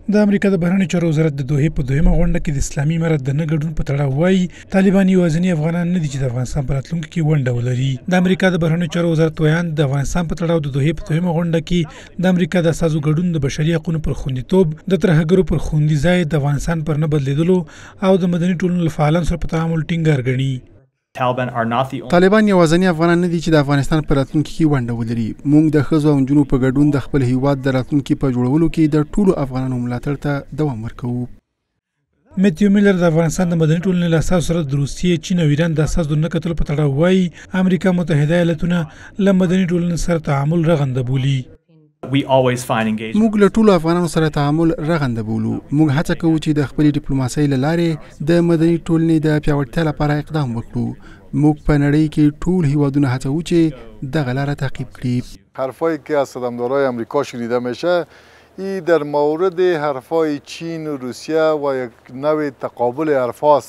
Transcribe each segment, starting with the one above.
د امریکا د بهرنیو چارو وزارت د دوحې په دویمه غونډه کې د اسلامي امارت د نه ګډون په تړاو وایي طالبان یوازیني افغانان نه دي چې د افغانستان په راتلونکي کې ونډه ولري. د امریکا د بهرنیو چارو وزارت ویاند د افغانستان په تړاو د دوحې په دویمه غونډه کې د امریکا د اساسو ګډون د بشري حقوقو پر خوندیتوب د ترهګرو پر خوندي ځای د افغانستان پر نه بدلیدلو او د مدني ټولنې له فعالانو سره په تعامل ټینګار ګڼي. طالبان یوازیني افغانان نه دي چې د افغانستان په راتلونکي کې ونډه ولري. موږ د ښځو او نجونو په ګډون د خپل هیواد د راتلونکي په جوړولو کې د ټولو افغانانو ملاتړ ته دوام ورکوو. میتیو میلر د افغانستان د مدني ټولنې له اساسو سره د روسیې، چین او ایران د اساس د نه کتلو په تړاو وایي امریکا متحده ایالتونه له مدني ټولنې سره تعامل رغنده بولي. موږ له ټولو افغانانو سره تعامل رغنده بولو. موږ هڅه کوو چې د خپلې ډیپلوماسۍ له لارې د مدني ټولنې د پیاوړتیا لپاره اقدام وکړو. موږ په نړۍ کې ټول هیوادونه هڅوو چې دغه لاره تعقیب کړي. حرفایی که از سدامدارای آمریکا شنیده میشه این در مورد حرفای چین و روسیه و یک نوع تقابل حرفا است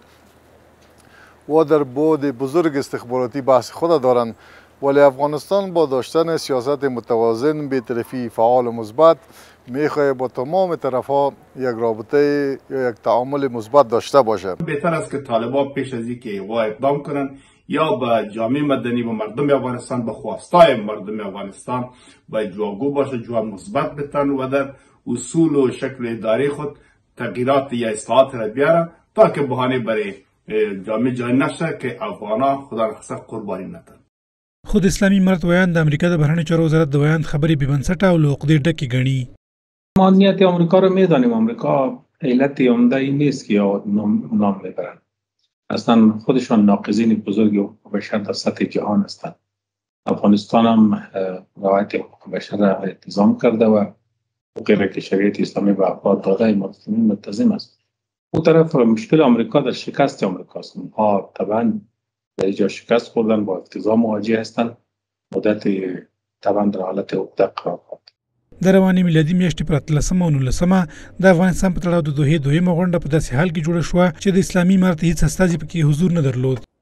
که و در بعد بزرگ استخباراتی بحث خود دارند، ولی افغانستان با داشتن سیاست متوازن، بی‌طرفی فعال و مثبت میخواهد با تمام طرفها یک رابطه یا یک تعامل مثبت داشته باشه. بهتر است که طالبان پیش از اینکه اقدام کنند یا به جامعه مدنی و مردم افغانستان به خواستای مردم افغانستان باید جوابگو باشه، جواب مثبت بتن و در اصول و شکل اداری خود تغییرات یا اصلاحات را بیارن تا که بهانه برای جامعه جای نشه که افغانان خدا نخسته قربانی ندن. خود اسلامي امارت ویاند د امریکا د بهرنیو چارو وزارت د ویاند خبرې بې بنسټه او له عقدې ډکې ګڼي. ما نیت آمریکا رو میدانیم. آمریکا علت عمده این نیست که یا نام ببرن. اصلا خودشان ناقضین بزرگ حقوق بشر در سطح جهان هستند. افغانستان هم رعایت حقوق بشر را التزام کرده و حقوقی که شریعت اسلامی به افراد داده مسلمین ملتزم است. اون طرف مشکل آمریکا در شکست آمریکاست. اونها طبعا در اینجا شکست خوردن، با التزام مواجه هستند. مدت طبعا در حالت عقده قرار داد. د روانې میلادي میاشتې پر 13 او 19 د افغانستان په تړاو د دوحې دویمه غونډه په داسې حال کې جوړه شوه چې د اسلامي امارت هیڅ استازي پکې حضور نه درلود.